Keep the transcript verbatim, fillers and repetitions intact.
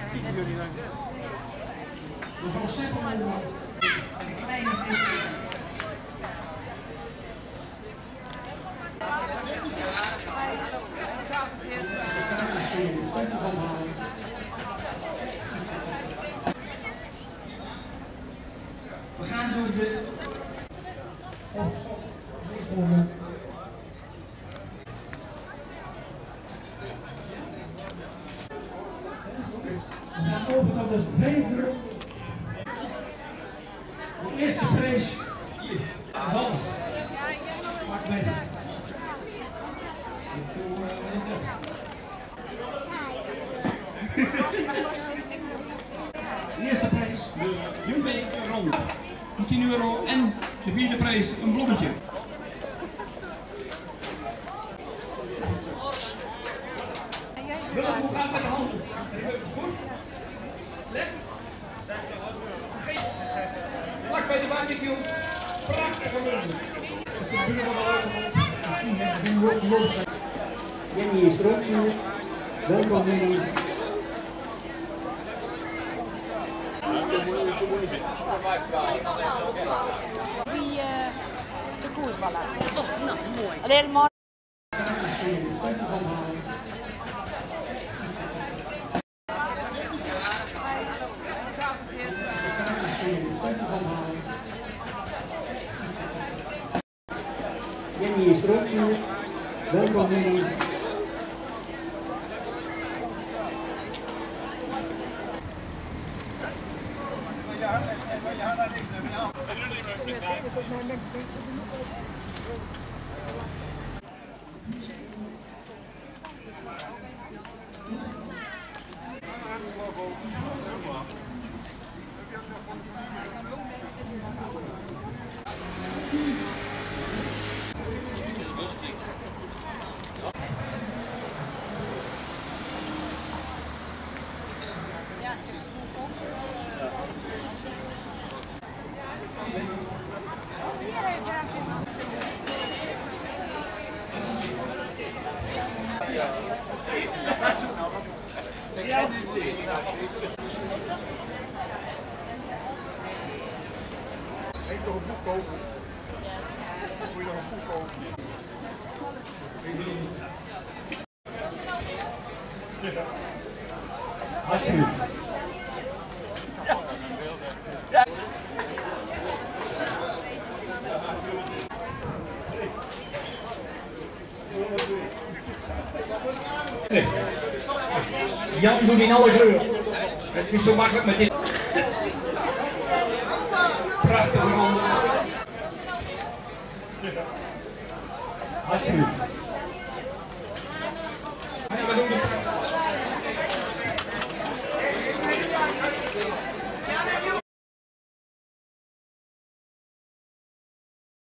Mevrouw Seppelman, een kleine visser. We gaan door de... Oh, we gaan over tot de vijfde. De eerste prijs. Hans. Maak mee. De eerste prijs, de Jumbe Ron. tien euro en de vierde prijs, een bloemetje. Willem, hoe gaat het met de handen? Goed? Lekker? Vlak bij de barbecue. Prachtige munnen. Jenny is er ook hier. Welkom Jenny. Die uh, de koers wel laten. Oh, nou, mooi. Alleen maar. Jenny is er ook hier. Welkom Jenny. Heeft toch een boek kopen? Moet je nog een boek kopen? Alsjeblieft. Jan doet in alle kleuren. Het is zo makkelijk met dit. Prachtige man. Alsjeblieft.